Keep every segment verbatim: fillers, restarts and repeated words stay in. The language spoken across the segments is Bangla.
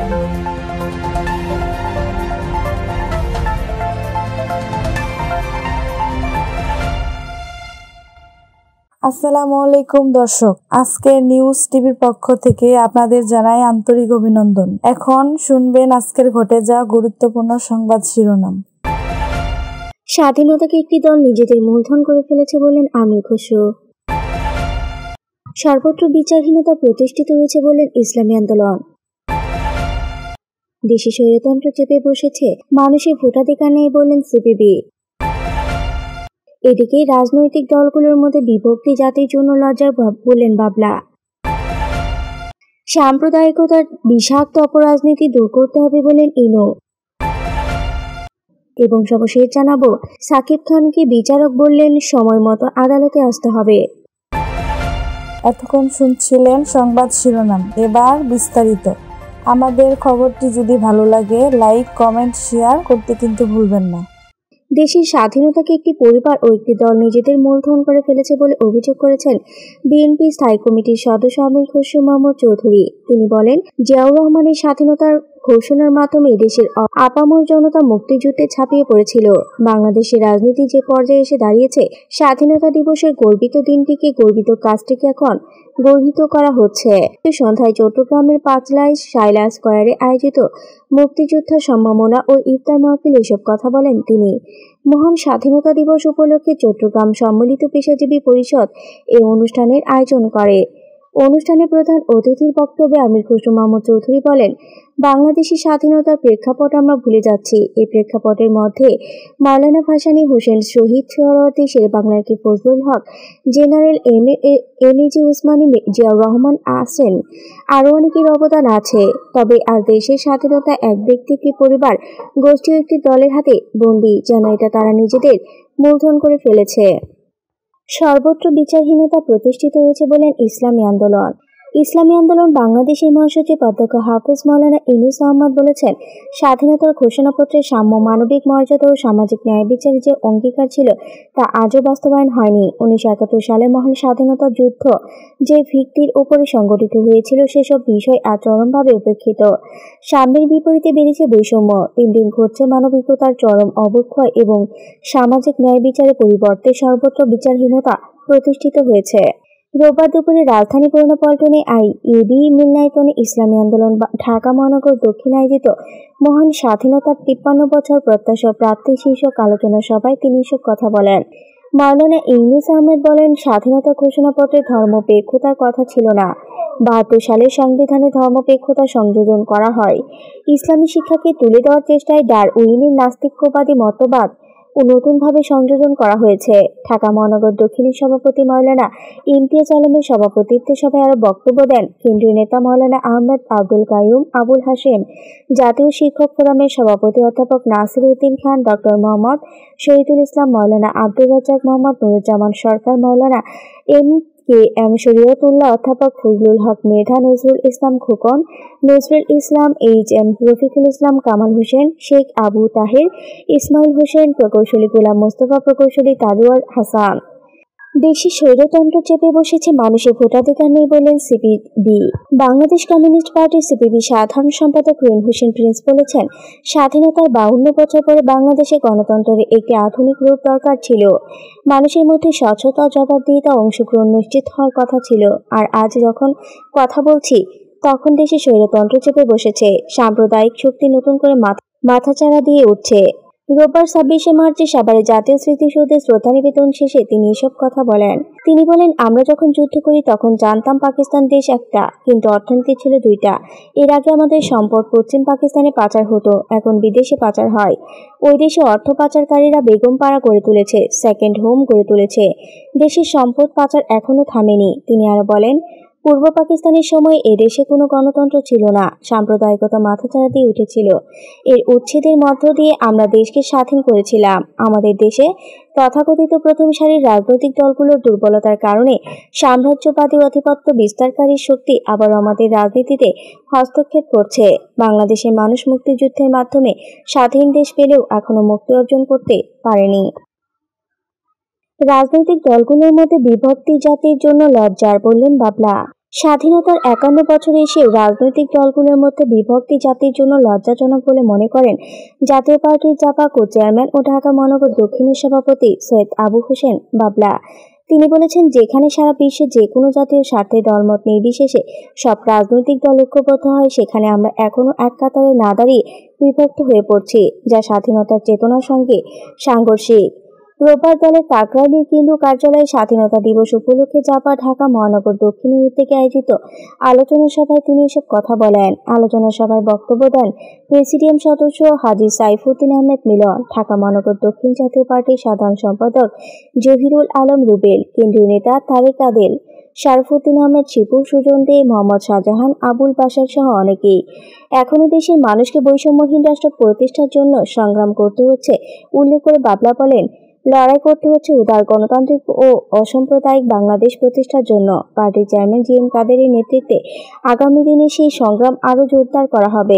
আসসালামু আলাইকুম দর্শক, আজকের নিউজ টিভির পক্ষ থেকে আপনাদের জানাই আন্তরিক অভিনন্দন। এখন শুনবেন আজকের ঘটে যাওয়া গুরুত্বপূর্ণ সংবাদ শিরোনাম। স্বাধীনতাকে একটি দল নিজেদের মূলধন করে ফেলেছে বললেন আমির খসরু। সর্বত্র বিচারহীনতা প্রতিষ্ঠিত হয়েছে বললেন ইসলামী আন্দোলন। দেশে স্বৈরতন্ত্র চেপে বসেছে, মানুষের ভোটাধিকার নেই বললেন সিপিবি। এদিকে রাজনৈতিক দলগুলোর মধ্যে বিভক্তি জাতির জন্য লজ্জার বললেন বাবলা। সাম্প্রদায়িকতার বিষাক্ত অপরাজনীতি দূর করতে হবে বললেন ইনু। এবং সর্বশেষ জানাবো, সাকিব খানকে বিচারক বললেন সময় মতো আদালতে আসতে হবে। এতক্ষণ শুনছিলেন সংবাদ শিরোনাম, এবার বিস্তারিত। আমাদের খবরটি যদি ভালো লাগে লাইক, কমেন্ট, শেয়ার করতে কিন্তু ভুলবেন না। দেশের স্বাধীনতাকে একটি পরিবার ও একটি দল নিজেদের মূলধন করে ফেলেছে বলে অভিযোগ করেছেন বিএনপি স্থায়ী কমিটির সদস্য আমির খসরু মাহমুদ চৌধুরী। তিনি বলেন, জিয়াউর রহমানের স্বাধীনতার ঘোষণার মাধ্যমে দেশের আপামর জনতা মুক্তিযুদ্ধে ঝাঁপিয়ে পড়েছিল। বাংলাদেশের রাজনীতি যে পর্যায়ে এসে দাঁড়িয়েছে, স্বাধীনতা দিবসের গর্বিত দিনটিকে, গর্বিত কাজটিকে এখন গর্হিত করা হচ্ছে। সন্ধ্যায় চট্টগ্রামের পাঁচলাইশ শাইলা স্কয়ারে আয়োজিত মুক্তিযোদ্ধা সম্মাননা ও ইফতার মাহফিল এসব কথা বলেন তিনি। মহান স্বাধীনতা দিবস উপলক্ষে চট্টগ্রাম সম্মিলিত পেশাজীবী পরিষদ এই অনুষ্ঠানের আয়োজন করে। অনুষ্ঠানে প্রধান অতিথির বক্তব্যে আমির খসরু মাহমুদ চৌধুরী বলেন, বাংলাদেশের স্বাধীনতার প্রেক্ষাপট আমরা ভুলে যাচ্ছি। এই প্রেক্ষাপটের মধ্যে মাওলানা ভাসানী, হোসেন শহীদ সোহরাওয়ার্দী, শেরে বাংলার কি Fazlul Huq, general M A G Osmani, Ziaur Rahman আছেন, আরও অনেকের অবদান আছে। তবে আজ দেশের স্বাধীনতা এক ব্যক্তি, একটি পরিবার, গোষ্ঠী ও একটি দলের হাতে বন্দী, যেন এটা তারা নিজেদের মূলধন করে ফেলেছে। সর্বত্র বিচারহীনতা প্রতিষ্ঠিত হয়েছে বলেন ইসলামী আন্দোলন। ইসলামী আন্দোলন বাংলাদেশের মহাসচিব অধ্যক্ষ হাফেজ মাওলানা ইউনুস আহমদ বলেছেন, স্বাধীনতার ঘোষণাপত্রে সাম্য, মানবিক মর্যাদা ও সামাজিক ন্যায় বিচারের যে অঙ্গীকার ছিল তা আজও বাস্তবায়ন হয়নি। উনিশশো একাত্তর সালে মহান স্বাধীনতা যুদ্ধ যে ভিত্তির উপরে সংগঠিত হয়েছিল, সেসব বিষয় আজ চরমভাবে উপেক্ষিত। সাম্যের বিপরীতে বেড়েছে বৈষম্য। দিন দিন ঘটছে মানবিকতার চরম অবক্ষয় এবং সামাজিক ন্যায় বিচারের পরিবর্তে সর্বত্র বিচারহীনতা প্রতিষ্ঠিত হয়েছে। রোববার দুপুরে রাজধানী পুরনো পল্টনে আই এ বি মিলনায়তনে ইসলামী আন্দোলন ঢাকা মহানগর দক্ষিণ আয়োজিত মহান স্বাধীনতার তিপ্পান্ন বছর প্রত্যাশা প্রাপ্তি শীর্ষক আলোচনা সভায় তিনি এসব কথা বলেন। মাওলানা ইউনুস আহমেদ বলেন, স্বাধীনতা ঘোষণাপত্রে ধর্মপেক্ষতার কথা ছিল না। বাহাত্তর সালে সংবিধানে ধর্মপেক্ষতা সংযোজন করা হয়। ইসলামী শিক্ষাকে তুলে দেওয়ার চেষ্টায় ডারউইনের নাস্তিক্যবাদী মতবাদ ও নতুনভাবে সংযোজন করা হয়েছে। ঢাকা মহানগর দক্ষিণের সভাপতি মাওলানা ইমতিয়াজ আলমের সভাপতিত্বে সভায় আরো বক্তব্য দেন কেন্দ্রীয় নেতা মাওলানা আহমেদ আব্দুল কাইয়ুম আবুল হাশেম, জাতীয় শিক্ষক ফোরামের সভাপতি অধ্যাপক Nasir Uddin Khan, doctor Mohammad Shahidul Islam, Maulana Abdur Razzaq, Mohammad Nuruzzaman Sarkar, Maulana M K M Shariatullah, অধ্যাপক ফজলুল হক মেধা, নজরুল ইসলাম খোকন, নজরুল ইসলাম, এইচ এম রফিকুল ইসলাম, কামাল হোসেন, শেখ আবু তাহের, ইসমাইল হোসেন, প্রকৌশলী গোলাম মোস্তফা, প্রকৌশলী তাজওয়ার হাসান। দেশে স্বৈরতন্ত্র চেপে বসেছে, মানুষের ভোটাধিকার নেই বললেন সিপিবি। বাংলাদেশ কমিউনিস্ট পার্টির সিপিবি সাধারণ সম্পাদক রুইন হোসেন প্রিন্স বলেছেন, স্বাধীনতার বাউন্ন বছর পরে বাংলাদেশে গণতন্ত্রের একটি আধুনিক রূপ দরকার ছিল। মানুষের মধ্যে স্বচ্ছতা, জবাবদিহিতা, অংশগ্রহণ নিশ্চিত হওয়ার কথা ছিল। আর আজ যখন কথা বলছি, তখন দেশে স্বৈরতন্ত্র চেপে বসেছে। সাম্প্রদায়িক শক্তি নতুন করে মাথাচাড়া দিয়ে উঠছে। রোববার ছাব্বিশে মার্চে সাভারে জাতীয় স্মৃতিসৌধে শ্রদ্ধা নিবেদন শেষে তিনি এসব কথা বলেন। তিনি বলেন, আমরা যখন যুদ্ধ করি তখন জানতাম পাকিস্তান দেশ একটা, কিন্তু অর্থনীতি ছিল দুইটা। এর আগে আমাদের সম্পদ পশ্চিম পাকিস্তানে পাচার হতো, এখন বিদেশে পাচার হয়। ওই দেশে অর্থ পাচারকারীরা বেগম পাড়া গড়ে তুলেছে, সেকেন্ড হোম গড়ে তুলেছে। দেশের সম্পদ পাচার এখনো থামেনি। তিনি আরো বলেন, পূর্ব পাকিস্তানের সময় এদেশে কোনো গণতন্ত্র ছিল না, সাম্প্রদায়িকতা মাথাচাড়া দিয়ে উঠেছিল। এর উচ্ছেদের মধ্য দিয়ে আমরা দেশকে স্বাধীন করেছিলাম। আমাদের দেশে তথাকথিত প্রথম সারির রাজনৈতিক দলগুলোর দুর্বলতার কারণে সাম্রাজ্যবাদী আধিপত্য বিস্তারকারী শক্তি আবার আমাদের রাজনীতিতে হস্তক্ষেপ করছে। বাংলাদেশের মানুষ মুক্তিযুদ্ধের মাধ্যমে স্বাধীন দেশ পেলেও এখনো মুক্তি অর্জন করতে পারেনি। রাজনৈতিক দলগুলোর মধ্যে বিভক্তি জাতির জন্য লজ্জার, বললেন বাবলা। স্বাধীনতার একান্ন বছরে এসেও রাজনৈতিক দলগুলোর মধ্যে বিভক্তি জাতির জন্য লজ্জাজনক বলে মনে করেন জাতীয় পার্টির জাপা কো চেয়ারম্যান ও ঢাকা মহানগর দক্ষিণের সভাপতি সৈয়দ আবু হোসেন বাবলা। তিনি বলেছেন, যেখানে সারা বিশ্বে যে কোনো জাতীয় স্বার্থে দলমত নির্বিশেষে সব রাজনৈতিক দল ঐক্যবদ্ধ হয়, সেখানে আমরা এখনো এক কাতারে না দাঁড়িয়ে বিভক্ত হয়ে পড়ছি, যা স্বাধীনতার চেতনার সঙ্গে সাংঘর্ষিক। রোববার দলের কাকরাইল কেন্দ্রীয় কার্যালয়ে স্বাধীনতা দিবস উপলক্ষে জাপা ঢাকা মহানগর দক্ষিণের উদ্যোগে আয়োজিত আলোচনা সভায় তিনি এসব কথা বলেন। আলোচনা সভায় বক্তব্য দেন প্রেসিডিয়াম সদস্য হাজী সাইফুদ্দিন আহমেদ মিলন, ঢাকা মহানগর দক্ষিণ জাতীয় পার্টির সাধারণ সম্পাদক জহিরুল আলম রুবেল, কেন্দ্রীয় নেতা তারেক আদেল, শরফুদ্দিন আহমেদ শিপু, সুজন দে, মোহাম্মদ শাহজাহান, আবুল বাশার সহ অনেকেই। এখনো দেশের মানুষকে বৈষম্যহীন রাষ্ট্র প্রতিষ্ঠার জন্য সংগ্রাম করতে হচ্ছে উল্লেখ করে বাবলা বলেন, লড়াই করতে হচ্ছে উদার গণতান্ত্রিক ও অসাম্প্রদায়িক বাংলাদেশ প্রতিষ্ঠার জন্য। পার্টির চেয়ারম্যান জি এম কাদেরের নেতৃত্বে আগামী দিনে সেই সংগ্রাম আরও জোরদার করা হবে।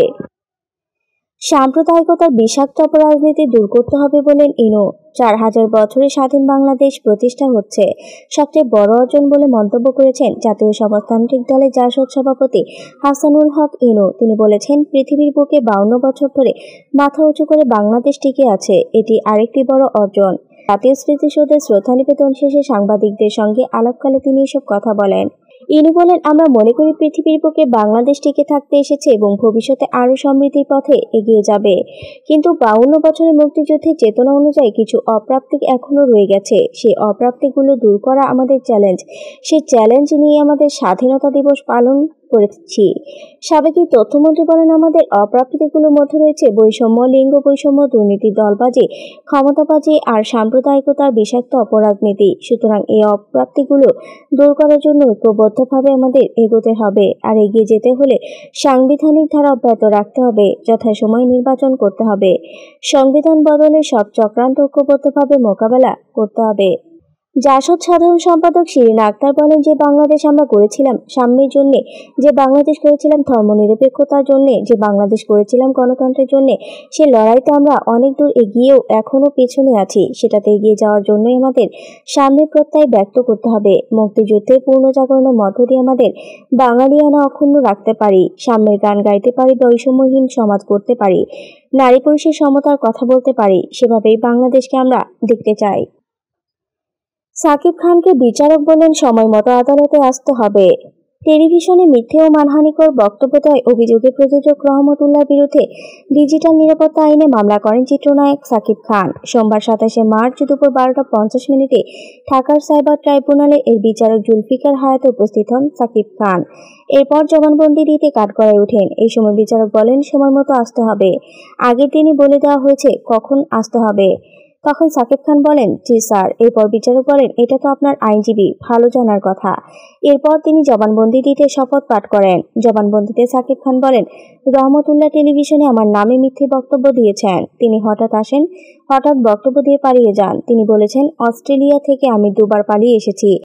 সাম্প্রদায়িকতার বিষাক্ত অপরাজনীতি দূর করতে হবে বলেন ইনু। চার হাজার বছরে স্বাধীন বাংলাদেশ প্রতিষ্ঠা হচ্ছে সবচেয়ে বড় অর্জন বলে মন্তব্য করেছেন জাতীয় সমাজতান্ত্রিক দলের জাসদ সভাপতি হাসানুল হক ইনু। তিনি বলেছেন, পৃথিবীর বুকে বাউন্ন বছর ধরে মাথা উঁচু করে বাংলাদেশ টিকে আছে, এটি আরেকটি বড় অর্জন। জাতীয় স্মৃতিসৌধে শ্রদ্ধা নিবেদন শেষে সাংবাদিকদের সঙ্গে আলাপকালে তিনি এসব কথা বলেন। ইনু বলেন, আমরা মনে করি পৃথিবীর বুকে বাংলাদেশ টিকে থাকতে এসেছে এবং ভবিষ্যতে আরও সমৃদ্ধির পথে এগিয়ে যাবে। কিন্তু বাউন্ন বছরের মুক্তিযুদ্ধের চেতনা অনুযায়ী কিছু অপ্রাপ্তি এখনো রয়ে গেছে। সেই অপ্রাপ্তিগুলো দূর করা আমাদের চ্যালেঞ্জ। সেই চ্যালেঞ্জ নিয়ে আমাদের স্বাধীনতা দিবস পালন করেছি। সাবেক তথ্যমন্ত্রী বলেন, আমাদের অপ্রাপ্তিগুলোর মধ্যে রয়েছে বৈষম্য, লিঙ্গ বৈষম্য, দুর্নীতি, দলবাজি, ক্ষমতাবাজি আর সাম্প্রদায়িকতার বিষাক্ত অপরাজনীতি। সুতরাং এই অপ্রাপ্তিগুলো দূর করার জন্য ঐক্যবদ্ধভাবে আমাদের এগোতে হবে। আর এগিয়ে যেতে হলে সাংবিধানিক ধারা অব্যাহত রাখতে হবে, যথাসময়ে নির্বাচন করতে হবে, সংবিধান বদলে সব চক্রান্ত ঐক্যবদ্ধভাবে মোকাবেলা করতে হবে। জাসদ সাধারণ সম্পাদক শিরিন আক্তার বলেন, যে বাংলাদেশ আমরা গড়েছিলাম সাম্যের জন্যে, যে বাংলাদেশ করেছিলাম ধর্মনিরপেক্ষতার জন্যে, যে বাংলাদেশ করেছিলাম গণতন্ত্রের জন্যে, সে লড়াইতে আমরা অনেক দূর এগিয়েও এখনও পেছনে আছি। সেটাতে এগিয়ে যাওয়ার জন্যই আমাদের সামনের প্রত্যয় ব্যক্ত করতে হবে। মুক্তিযুদ্ধের পূর্ণ জাগরণের মধ্য দিয়ে আমাদের বাঙালিয়ানা অক্ষুণ্ণ রাখতে পারি, সাম্যের গান গাইতে পারি, বৈষম্যহীন সমাজ করতে পারি, নারী পুরুষের সমতার কথা বলতে পারি। সেভাবেই বাংলাদেশকে আমরা দেখতে চাই। সাকিব খানকে বিচারক বললেন, সময় মতো আদালতে আসতে হবে। টেলিভিশনে মিথ্যে ও মানহানিকর বক্তব্য দেওয়ার অভিযোগে প্রযোজক রহমতুল্লাহর বিরুদ্ধে ডিজিটাল নিরাপত্তা আইনে মামলা করেন চিত্রনায়ক সাকিব খান। সোমবার সাতাশে মার্চ দুপুর বারোটা পঞ্চাশ মিনিটে ঢাকার সাইবার ট্রাইব্যুনালে এর বিচারক জুলফিকার হায়াতে উপস্থিত হন সাকিব খান। এরপর জবানবন্দি দিতে কাঠগড়ায় ওঠেন। এই সময় বিচারক বলেন, সময় মতো আসতে হবে। আগের দিনই বলে দেওয়া হয়েছে কখন আসতে হবে। তখন সাকিব খান বলেন, জি স্যার। এরপর বিচারক বলেন, এটা তো আপনার আইনজীবী ভালো জানার কথা। এরপর তিনি জবানবন্দি দিতে শপথ পাঠ করেন। জবানবন্দিতে সাকিব খান বলেন, রহমতুল্লাহ টেলিভিশনে আমার নামে মিথ্যে বক্তব্য দিয়েছেন। তিনি হঠাৎ আসেন, হঠাৎ বক্তব্য দিয়ে পালিয়ে যান। তিনি বলেছেন, অস্ট্রেলিয়া থেকে আমি দুবার পালিয়ে এসেছি।